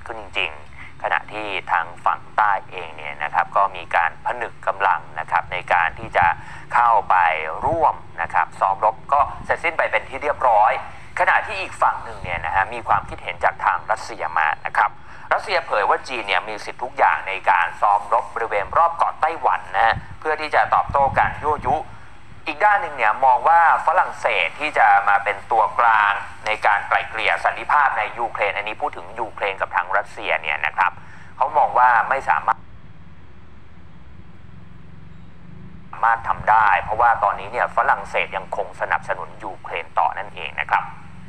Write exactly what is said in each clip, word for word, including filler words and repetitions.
ขึ้นจริงๆขณะที่ทางฝั่งใต้เองเนี่ยนะครับก็มีการผนึกกำลังนะครับในการที่จะเข้าไปร่วมนะครับซ้อมรบก็เสร็จสิ้นไปเป็นที่เรียบร้อยขณะที่อีกฝั่งหนึ่งเนี่ยนะฮะมีความคิดเห็นจากทางรัสเซียมานะครับรัสเซียเผยว่าจีนเนี่ยมีสิทธิทุกอย่างในการซ้อมรบบริเวณรอบเกาะไต้หวันนะฮะเพื่อที่จะตอบโต้การยั่วยุอีกด้านหนึ่งเนี่ยมองว่าฝรั่งเศสที่จะมาเป็นตัวกลางในการไกล่เกลี่ยสันติภาพในยูเครนอันนี้พูดถึงยูเครนกับทางรัสเซียเนี่ยนะครับเขามองว่าไม่สามารถสามารถทำได้เพราะว่าตอนนี้เนี่ยฝรั่งเศสยังคงสนับสนุนยูเครนต่อนั่นเองนะครับ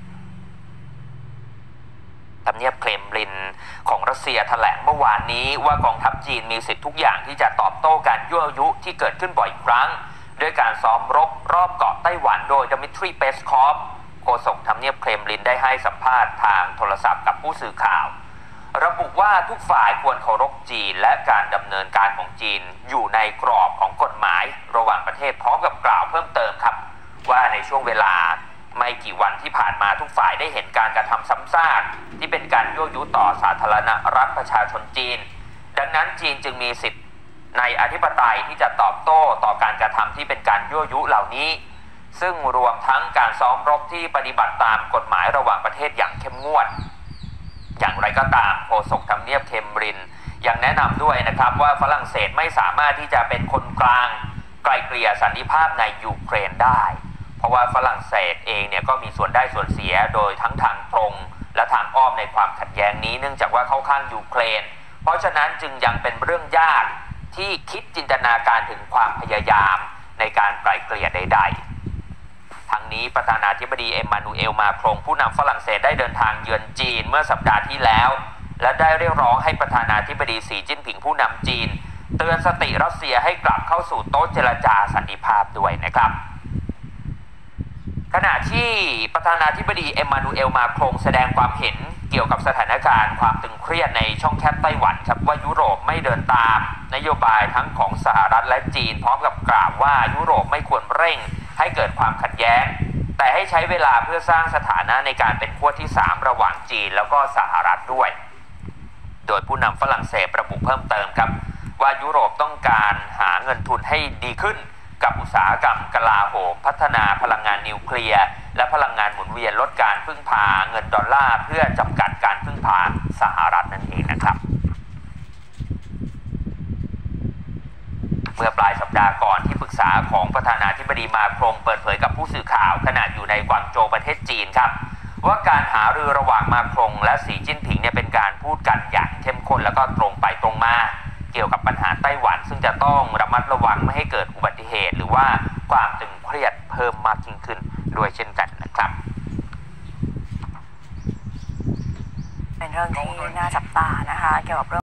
ทำเนียบเครมลินของรัสเซียแถลงเมื่อวานนี้ว่ากองทัพจีนมีสิทธิทุกอย่างที่จะตอบโต้การยั่วยุที่เกิดขึ้นบ่อยครั้งด้วยการซ้อมรบรอบเกาะไต้หวันโดยดมิทรีเปสคอฟโฆษกทำเนียบเครมลินได้ให้สัมภาษณ์ทางโทรศัพท์กับผู้สื่อข่าวระบุว่าทุกฝ่ายควรเคารพจีนและการดำเนินการของจีนอยู่ในกรอบของกฎหมายระหว่างประเทศพร้อมกับกล่าวเพิ่มเติมครับว่าในช่วงเวลาไม่กี่วันที่ผ่านมาทุกฝ่ายได้เห็นการกระทำซ้ำซากที่เป็นการยั่วยุต่อสาธารณรัฐประชาชนจีนดังนั้นจีนจึงมีสิทธิในอธิปไตยที่จะตอบโต้ต่อการกระทำที่เป็นการยั่วยุเหล่านี้ซึ่งรวมทั้งการซ้อมรบที่ปฏิบัติตามกฎหมายระหว่างประเทศอย่างเข้มงวดอย่างไรก็ตามโฆษกทำเนียบเคมบรินยังแนะนำด้วยนะครับว่าฝรั่งเศสไม่สามารถที่จะเป็นคนกลางไกล่เกลี่ยสันติภาพในยูเครนได้เพราะว่าฝรั่งเศสเองเนี่ยก็มีส่วนได้ส่วนเสียโดยทั้งทางตรงและทางอ้อมในความขัดแย้งนี้เนื่องจากว่าเข้าข้างยูเครนเพราะฉะนั้นจึงยังเป็นเรื่องยากที่คิดจินตนาการถึงความพยายามในการไกล่เกลี่ยใดๆทั้งนี้ประธานาธิบดีเอ็มมานูเอลมาโครงผู้นำฝรั่งเศสได้เดินทางเยือนจีนเมื่อสัปดาห์ที่แล้วและได้เรียกร้องให้ประธานาธิบดีสีจิ้นผิงผู้นำจีนเตือนสติรัสเซียให้กลับเข้าสู่โต๊ะเจรจาสันติภาพด้วยนะครับขณะที่ประธานาธิบดีเอ็มมานูเอลมาโครงแสดงความเห็นเกี่ยวกับสถานการณ์ความตึงเครียดในช่องแคบไต้หวันครับว่ายุโรปไม่เดินตามนโยบายทั้งของสหรัฐและจีนพร้อมกับกล่าวว่ายุโรปไม่ควรเร่งให้เกิดความขัดแย้งแต่ให้ใช้เวลาเพื่อสร้างสถานะในการเป็นขั้วที่สามระหว่างจีนแล้วก็สหรัฐด้วยโดยผู้นำฝรั่งเศสระบุเพิ่มเติมครับว่ายุโรปต้องการหาเงินทุนให้ดีขึ้นกับอุตสาหกรรมกลาโหมพัฒนาพลังงานนิวเคลียร์และพลังงานหมุนเวียนลดการพึ่งพาเงินดอลลาร์เพื่อจำกัดการพึ่งพาสหรัฐนั่นเองนะครับเมื่อปลายสัปดาห์ก่อนที่ปรึกษาของประธานาธิบดีมาโครงเปิดเผยกับผู้สื่อข่าวขณะอยู่ในกวางโจวประเทศจีนครับว่าการหารือระหว่างมาโครงและสีจิ้นผิงเนี่ยเป็นการพูดกันอย่างเข้มข้นแล้วก็ตรงไปตรงมาเกี่ยวกับปัญหาไต้หวันซึ่งจะต้องระมัดระวังไม่ให้เกิดอุบัติเหตุหรือว่าความตึงเครียดเพิ่มมากยิ่งขึ้นด้วยเช่นกันนะครับเป็นเรื่องที่น่าจับตานะคะเกี่ยวกับเรื่อง